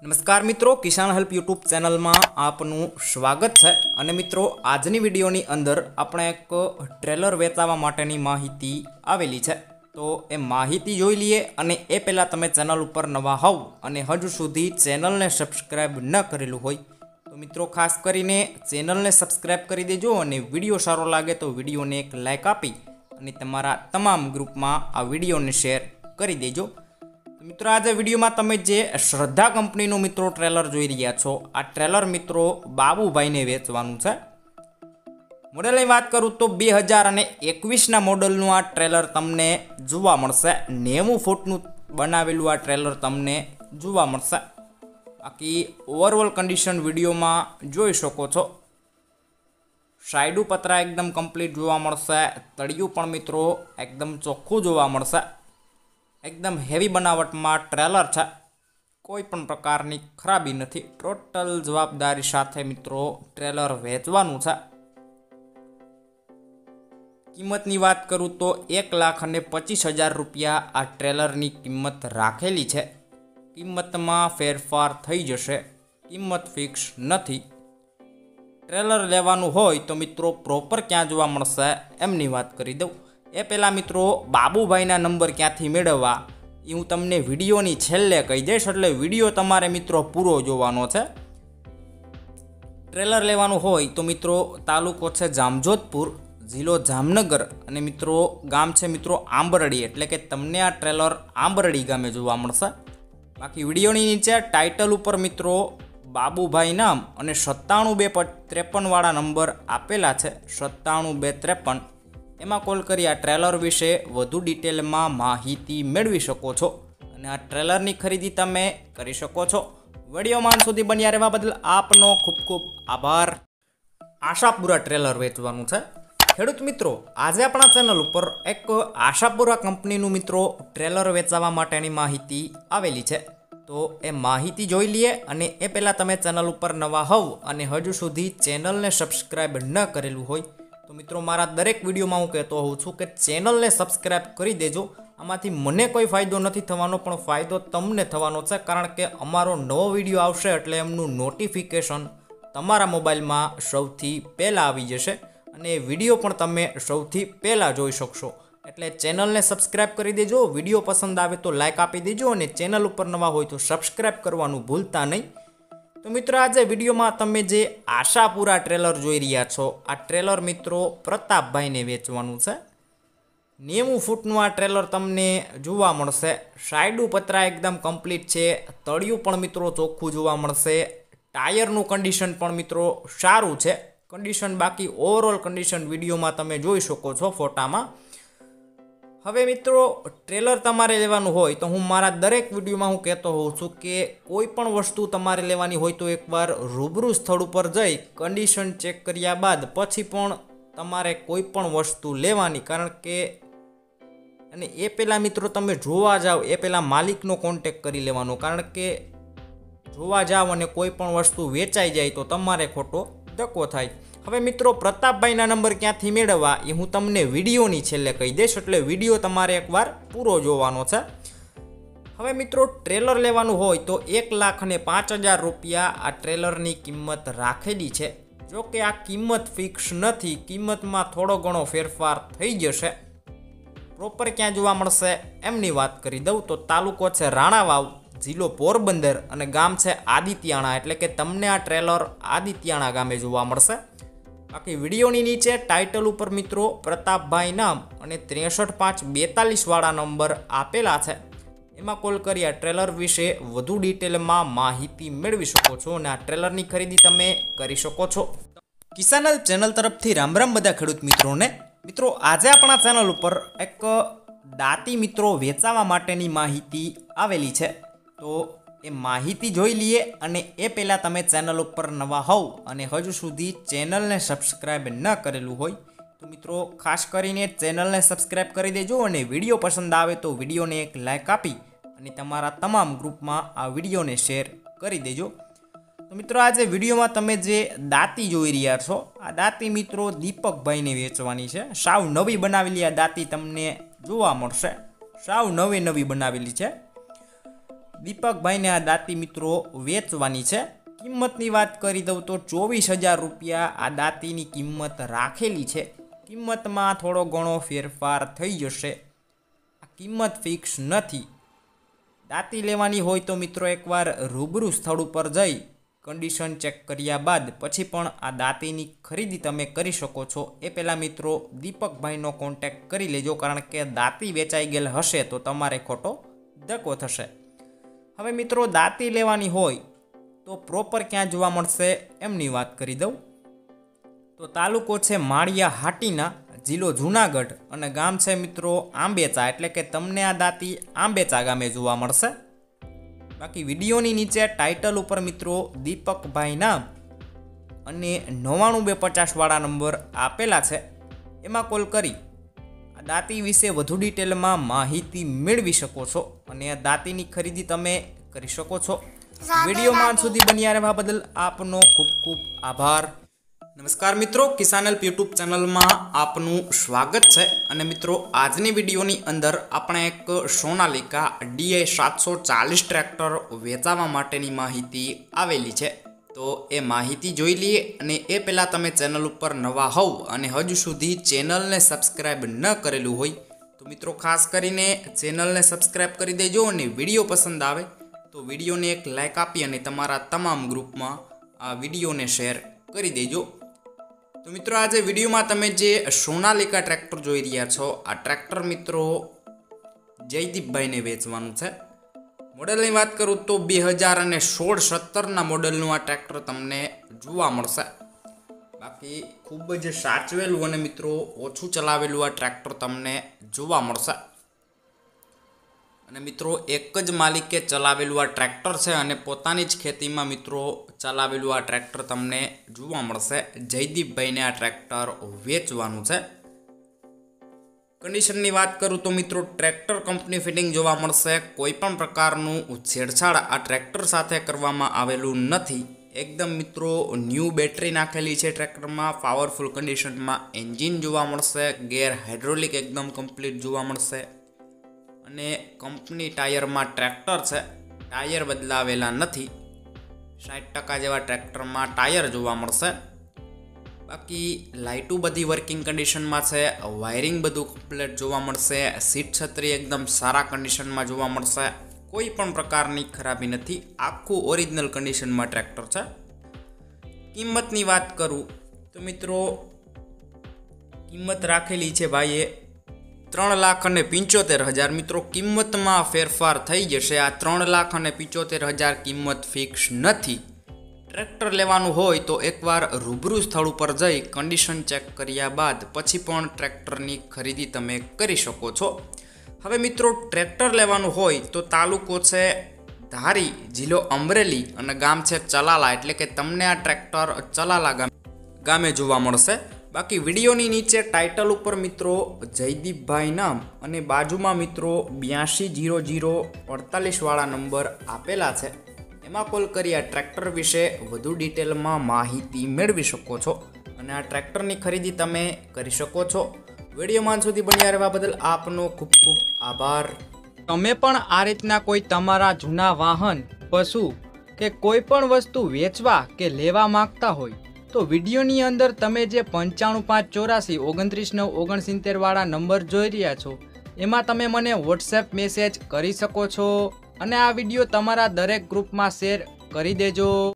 नमस्कार मित्रों, किसान हेल्प यूट्यूब चैनल में आपनु स्वागत है। अने मित्रों, आजनी विडियोनी अंदर आपणे एक ट्रेलर वेचावा माटेनी माहिती आवेली छे। तो ए माहिती जोई लीए अने ए पहेला तमे चेनल पर नवा होव अने हजू सुधी चेनल ने सब्सक्राइब न करेलुं होय तो मित्रों खास करीने चेनल ने सब्सक्राइब करी देजो अने विडियो सारो लागे तो विडियो ने एक लाइक आपी अने तमारा तमाम ग्रुप में आ विडियो ने शेर करी देजो। मित्रों, आज विडियो में तमे जे श्रद्धा कंपनी नु मित्रों ट्रेलर जोई रह्या छो, आ ट्रेलर मित्रों बाबूभाई ने वेचवानुं छे। मॉडलनी बात करूँ तो 2021 ना मॉडलनुं आ ट्रेलर तमने जोवा मळशे। 90 फूटनुं बनावेलुं आ ट्रेलर तमने जोवा मळशे। बाकी ओवरऑल कंडीशन विडियो में जोई शको छो। साइडू पतरा एकदम कम्प्लीट जोवा मळशे। तळियुं पण मित्रों एकदम चोख्खुं जोवा मळशे। एकदम हेवी बनावट में ट्रेलर है, कोईपण प्रकारनी खराबी नहीं। टोटल जवाबदारी साथे मित्रों ट्रेलर वेचवानुं छे। किंमतनी बात करूँ तो 1,25,000 रुपया आ ट्रेलरनी किंमत राखेली है। किंमत में फेरफार थई जशे, किंमत फिक्स नहीं। ट्रेलर लेवानुं होय तो मित्रों प्रोपर क्या जोवा मळशे एमनी बात करी दऊं। ए पहला मित्रों बाबूभाईना नंबर क्यांथी मेळववा ए हूँ तमने विडियोनी छेल्ले कही दईश, एटले विडियो तमारे मित्रों पूरो जोवानो छे। ट्रेलर लेवानुं होय तो मित्रों तालुको छे जामजोधपुर, जिल्लो जामनगर अने मित्रों गाम छे मित्रों आंबरडी, एटले के तमने आ ट्रेलर आंबरडी गामे जोवा मळशे। बाकी विडियोनी नीचे टाइटल उपर मित्रों बाबूभाई नाम अने 97,253 वाळा नंबर आपेला छे। 97,253 एमां कॉल करी आ ट्रेलर विषे वधु डिटेल में माहिती मेळवी शको छो अने आ ट्रेलरनी खरीदी तमे करी शको छो। विडियो में अंत सुधी बन्या रहेवा बदल आपनो खूब खूब आभार। आशापुरा ट्रेलर वेचवानुं छे। खेडूत मित्रों, आज अपना चेनल पर एक आशापुरा कंपनीनुं मित्रों ट्रेलर वेचावा माटेनी माहिती आवेली छे। तो ए माहिती जोई लीए अने ए पहेला तमे चेनल पर नवा होव अने हजू सुधी चेनल ने सब्सक्राइब न करेलुं होय तो मित्रों मारा दरेक विडियो में हूँ कहतो होउं छुं के चेनल ने सब्सक्राइब करी देजो। आमांथी मने कोई फायदो नथी थवानो पण फायदो तमने थवानो छे, कारण के अमारो नवो विडियो आवशे एटले एमनुं नोटिफिकेशन तमारा मोबाइल में सौथी पहेला आवी जशे अने विडियो पण तमे सौथी पहेला जोई शकशो। एटले चेनल ने सब्सक्राइब करी देजो। विडियो पसंद आवे तो लाइक आपी देजो अने चेनल पर नवा होय तो सब्सक्राइब करवानुं भूलता नहीं। तो मित्रों, आज विडियो में तमे जे आशापुरा ट्रेलर जोई रह्या छो, आ ट्रेलर मित्रों प्रतापभाई ने वेचवानुं छे। 90 फूटनुं आ ट्रेलर तमने जोवा मळशे। साइडू पतरा एकदम कम्प्लीट छे। तळियुं पण मित्रों चोख्खुं जोवा मळशे। टायरनुं कंडीशन पण मित्रों सारूं छे। कंडीशन बाकी ओवरऑल कंडीशन विडियो में तमे जोई शको छो फोटा में। हवे मित्रों ट्रेलर तमारे लेवानुं होय तो हूँ मारा दरेक विडियो में हूँ कहतो होउं छुं के कोईपण वस्तु तमारे लेवानी होय तो एकवार रूबरू स्थळ पर जई कंडीशन चेक कर्या बाद पछी पण तमारे कोईपण वस्तु लेवानी, कारण के अने ए पहेला मित्रों तमे जोवा जाओ ए पहेला मालिकनो कॉन्टेक्ट करी लेवानो, कारण के जोवा जाओ अने कोईपण वस्तु वेचाई जाय तो तमारे खोटो धक्को थाय। हवे मित्रों प्रतापभाईना नंबर क्यांथी मेळववा ए हूँ तमने विडियोनी छेल्ले कही दईश, एटले विडियो तमारे एकवार पूरो जोवानो छे। हवे मित्रों ट्रेलर लेवानुं होय तो 1,05,000 रुपया आ ट्रेलरनी किंमत राखेली छे। जो के आ किंमत फिक्स नहीं, किंमत में थोड़ो घणो फेरफार थई जशे। प्रोपर क्या जोवा मळशे एमनी बात करी दऊं तो तालुको छे राणावाव, जिल्लो पोरबंदर अने गाम छे आदित्याणा, एटले के तमने आ ट्रेलर आदित्याणा गामे जोवा मळशे। बाकी विडियोनी नीचे टाइटल उपर मित्रों प्रतापभाई नाम अने 63,542 वाळा नंबर आपेला छे। एमां कॉल करी आ ट्रेलर विषे वधु डिटेल में माहिती मेळवी शको छो अने आ ट्रेलरनी खरीदी तमे करी शको छो। किसान हेल्प चेनल तरफथी राम राम बधा खेडूत मित्रोने। मित्रों, आज अपना चेनल पर एक दाती मित्रों वेचावा माटेनी माहिती आवेली छे। तो ए माहिती जोई लीए अने ए पहेला तमे चेनल पर नवा होव अने हजू सुधी चेनल ने सब्सक्राइब न करेलुं होय तो मित्रों खास करीने चेनल ने सब्सक्राइब करी देजो अने विडियो पसंद आवे तो विडियो ने एक लाइक आपी अने तमारा तमाम ग्रुप में आ विडियो ने शेर करी देजो। तो मित्रों, आज विडियो में तमे जे दाती जोई रह्या छो, आ दाती मित्रों दीपकभाई ने वेचवानी छे। साव नवी बनावेली आ दाती तमने जोवा मळशे। साव नवी बनावेली छे। દીપકભાઈને આ દાંતી મિત્રો વેચવાની છે। કિંમતની વાત કરી દઉં તો 24,000 રૂપિયા આ દાંતીની કિંમત રાખેલી છે। કિંમતમાં થોડો ઘણો ફેરફાર થઈ જશે, આ કિંમત ફિક્સ નથી। દાંતી લેવાની હોય તો મિત્રો એકવાર રૂબરૂ સ્થળ ઉપર જઈ કન્ડિશન ચેક કર્યા બાદ પછી પણ આ દાંતીની ખરીદી તમે કરી શકો છો। એ પહેલાં મિત્રો દીપકભાઈનો કોન્ટેક્ટ કરી લેજો, કારણ કે દાંતી વેચાઈ ગયેલ હશે તો તમારે ખોટો ધક્કો થશે। હવે મિત્રો દાંતી લેવાની હોય તો પ્રોપર ક્યાં જોવા મળશે એમની વાત કરી દઉં તો તાલુકો છે માળિયા હાટીના, જિલ્લો જૂનાગઢ અને ગામ છે મિત્રો આંબેચા, એટલે કે તમને આ દાંતી આંબેચા ગામે જોવા મળશે। બાકી વિડીયોની નીચે ટાઇટલ ઉપર મિત્રો દીપકભાઈ નામ અને 99250 વાળા નંબર આપેલા છે, એમાં કોલ કરી આ દાંતી વિશે વધુ ડિટેલમાં માહિતી મેળવી શકો છો અને આ દાંતીની ખરીદી તમે કરી શકો છો। વિડીયોમાં સુધી બન્યા રહેવા બદલ આપનો ખૂબ ખૂબ આભાર। નમસ્કાર મિત્રો, કિસાન હેલ્પ યુટ્યુબ ચેનલમાં આપનું સ્વાગત છે અને મિત્રો આજની વિડીયોની અંદર આપણે એક સોનાલિકા DI 740 ટ્રેક્ટર વેચાવા માટેની માહિતી આવેલી છે, તો એ માહિતી જોઈ લઈએ। અને એ પહેલાં તમે ચેનલ ઉપર નવા હોવ અને હજુ સુધી ચેનલને સબસ્ક્રાઈબ ન કરેલું હોય તો મિત્રો ખાસ કરીને ચેનલને સબસ્ક્રાઈબ કરી દેજો અને વિડીયો પસંદ આવે તો વિડીયોને એક લાઇક આપી અને તમારા તમામ ગ્રુપમાં આ વિડીયોને શેર કરી દેજો। તો મિત્રો આજે વિડીયોમાં તમે જે સોનાલિકા ટ્રેક્ટર જોઈ રહ્યા છો, આ ટ્રેક્ટર મિત્રો જયદીપભાઈને વેચવાનું છે। મોડલની વાત કરું તો 2016-17ના મોડલનું આ ટ્રેક્ટર તમને જોવા મળશે। બાકી ખૂબ જ સાચવેલું અને મિત્રો ઓછું ચલાવેલું આ ટ્રેક્ટર તમને જોવા મળશે અને મિત્રો એક જ માલિકે ચલાવેલું આ ટ્રેક્ટર છે અને પોતાની જ ખેતીમાં મિત્રો ચલાવેલું આ ટ્રેક્ટર તમને જોવા મળશે। જયદીપભાઈને આ ટ્રેક્ટર વેચવાનું છે। કન્ડિશનની વાત કરું તો મિત્રો ટ્રેક્ટર કંપની ફિટિંગ જોવા મળશે, કોઈ પણ પ્રકારનું છેડછાડ આ ટ્રેક્ટર સાથે કરવામાં આવેલું નથી। એકદમ મિત્રો ન્યૂ બેટરી નાખેલી છે ટ્રેક્ટરમાં, પાવરફુલ કન્ડિશનમાં એન્જિન જોવા મળશે, ગેર હાઇડ્રોલિક એકદમ કમ્પ્લીટ જોવા મળશે અને કંપની ટાયરમાં ટ્રેક્ટર છે, ટાયર બદલાવેલા નથી, 60% જેવા ટ્રેક્ટરમાં ટાયર જોવા મળશે। બાકી લાઇટું બધી વર્કિંગ કન્ડિશનમાં છે, વાયરિંગ બધું કમ્પ્લીટ જોવા મળશે, સીટ છત્રી એકદમ સારા કન્ડિશનમાં જોવા મળશે, કોઈ પણ પ્રકારની ખરાબી નથી, આખું ઓરિજિનલ કન્ડિશનમાં ટ્રેક્ટર છે। કિંમતની વાત કરું તો મિત્રો કિંમત રાખેલી છે ભાઈએ 3,75,000। મિત્રો કિંમતમાં ફેરફાર થઈ જશે, આ 3,75,000 કિંમત ફિક્સ નથી। ટ્રેક્ટર લેવાનું હોય તો એકવાર રૂબરૂ સ્થળ ઉપર જઈ કન્ડિશન ચેક કર્યા બાદ પછી પણ ટ્રેક્ટરની ખરીદી તમે કરી શકો છો। હવે મિત્રો ટ્રેક્ટર લેવાનું હોય તો તાલુકો છે ધારી, જિલ્લો અમરેલી અને ગામ છે ચલાલા, એટલે કે તમને આ ટ્રેક્ટર ચલાલા ગામે જોવા મળશે। બાકી વિડીયોની નીચે ટાઇટલ ઉપર મિત્રો જયદીપભાઈ નામ અને બાજુમાં મિત્રો 820048 વાળા નંબર આપેલા છે, એમાં કોલ કરી આ ટ્રેક્ટર વિશે વધુ ડિટેલમાં માહિતી મેળવી શકો છો અને આ ટ્રેક્ટરની ખરીદી તમે કરી શકો છો। વિડીયોમાં સુધી બન્યા રહેવા બદલ આપનો ખૂબ ખૂબ આભાર। તમે પણ આ રીતના કોઈ તમારા જૂના વાહન, પશુ કે કોઈ પણ વસ્તુ વેચવા કે લેવા માંગતા હોય તો વિડીયોની અંદર તમે જે 95 584 29 9 69 વાળા નંબર જોઈ રહ્યા છો એમાં તમે મને વોટ્સએપ મેસેજ કરી શકો છો અને આ વિડીયો તમારા દરેક ગ્રુપમાં શેર કરી દેજો।